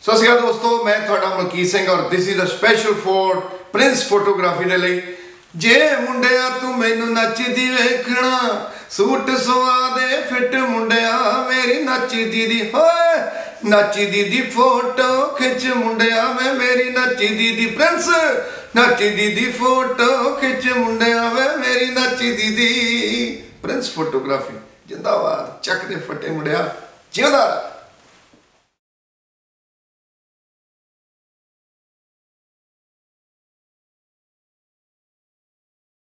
सत श्री अकाल दोस्तों, मैं थोड़ा मलकीत सिंह और this is the special for prince photography दे लई। जे मुंडिया तू मैनू नचदी वेखना, सूट सवा दे फिट मुंडिया मेरी नचदी दी होए नचदी दी फोटो खिच मुंडिया मैं मेरी नचदी दी प्रिंस नचदी दी फोटो खिच मुंडिया मैं मेरी नचदी दी। प्रिंस फोटोग्राफी जिंदाबाद, चक दे फटे मुंडिया जिंदा।